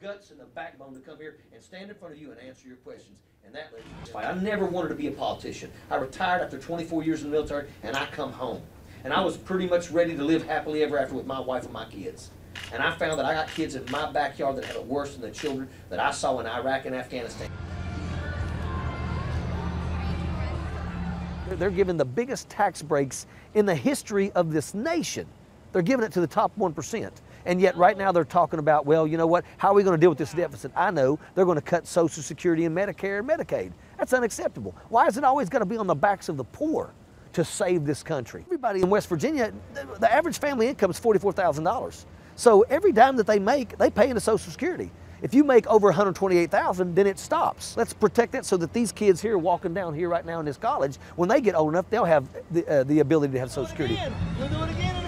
guts and the backbone to come here and stand in front of you and answer your questions. And that I never wanted to be a politician. I retired after 24 years in the military, and I come home. And I was pretty much ready to live happily ever after with my wife and my kids. And I found that I got kids in my backyard that had it worse than the children that I saw in Iraq and Afghanistan. They're giving the biggest tax breaks in the history of this nation. They're giving it to the top 1%. And yet right now they're talking about, well, you know what, how are we going to deal with this deficit? I know they're going to cut Social Security and Medicare and Medicaid. That's unacceptable. Why is it always going to be on the backs of the poor to save this country? Everybody in West Virginia, the average family income is $44,000. So every dime that they make, they pay into Social Security. If you make over $128,000, then it stops. Let's protect that so that these kids here walking down here right now in this college, when they get old enough, they'll have the ability to have Social Security. We'll do it again.